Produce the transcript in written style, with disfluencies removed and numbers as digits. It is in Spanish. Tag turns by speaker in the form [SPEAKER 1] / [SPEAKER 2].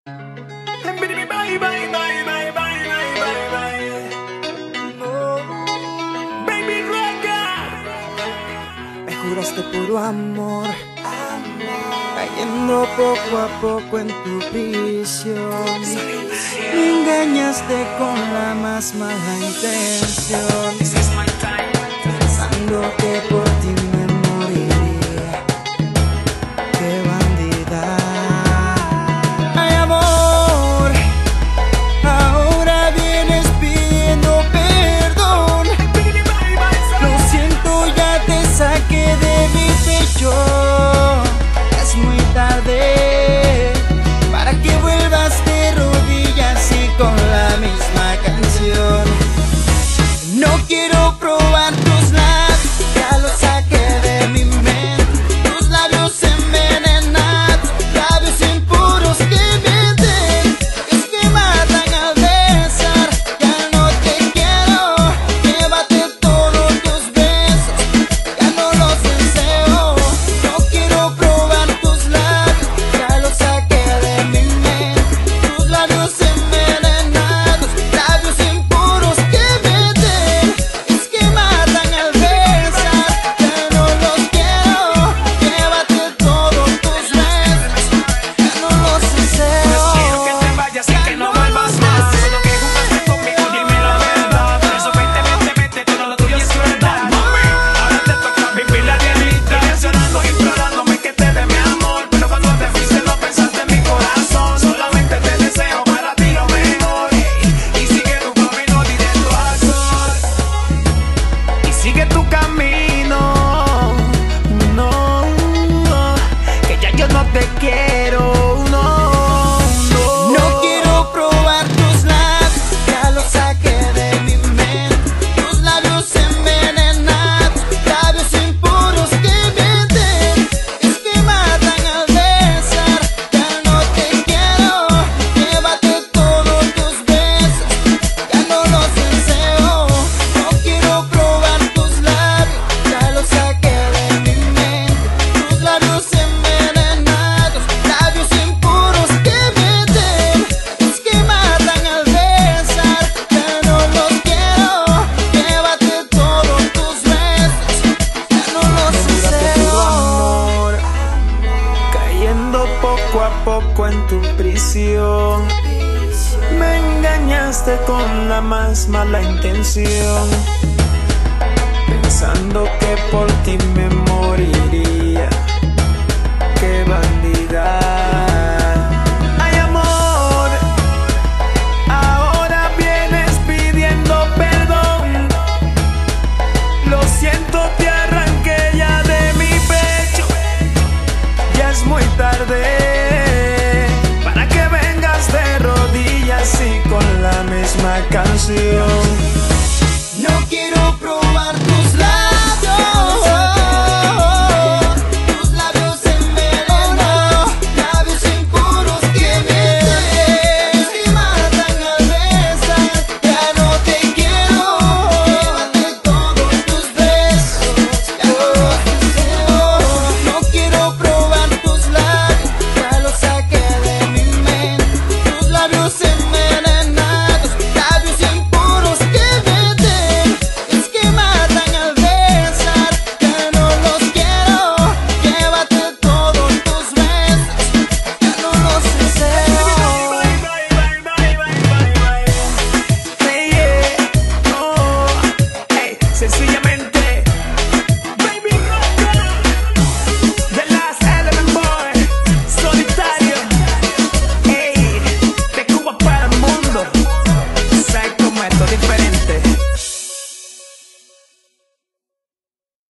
[SPEAKER 1] Bye, bye, bye, bye, bye, bye, bye, bye. Oh, baby Raka, me juraste puro amor, cayendo poco a poco en tu prisión. Me engañaste con la más mala intención, pensando que por ti me moriría. Qué bandida. Ay, amor, ahora vienes pidiendo perdón. Lo siento, ya te saqué de mi pecho. Es muy tarde para que vuelvas de rodillas y con la misma canción. No quiero probar tus labios, ya lo saqué de mi mente. Tus labios envenenados, labios impuros que mienten, es que matan al besar. Ya no te quiero, llévate todos tus besos, ya no los deseo. No quiero probar tus labios, ya lo saqué de mi mente. Tus labios envenenados, labios impuros que mienten, es que matan al besar. Ya no los quiero, llévate todos tus besos, ya no los deseo.
[SPEAKER 2] Quiero que te vayas y que no vuelvas más. Lo que jugaste conmigo, dime la verdad. Por eso vete, todo lo tuyo es crueldad. Mami, ahora te toca vivir la realidad. Llorando y implorándome que te dé mi amor, pero cuando te fuiste no pensaste en mi corazón. Solamente te deseo para ti lo mejor. Y sigue tu camino directo al sol. Y sigue tu camino. No, que ya yo no te quiero.
[SPEAKER 1] No quiero probar tus labios, ya lo saqué de mi mente. Tus labios envenenados, labios impuros que mienten, es que matan al besar. Ya no te quiero, llévate todos tus besos, ya no los deseo. No quiero probar tus labios, ya lo saqué de mi mente. Tus labios envenenados, labios impuros que mienten, es que matan al besar. Ya no los quiero, llévate todos tus besos, ya no los deseo. Amor,
[SPEAKER 2] Cayendo poco a poco en tu prisión. Me engañaste con la más mala intención, pensando que por ti me moriría. Qué bandida. Ay, amor, ahora vienes pidiendo perdón. Lo siento, te arranqué ya de mi pecho. Ya es muy tarde para que vengas de rodillas y con la misma canción.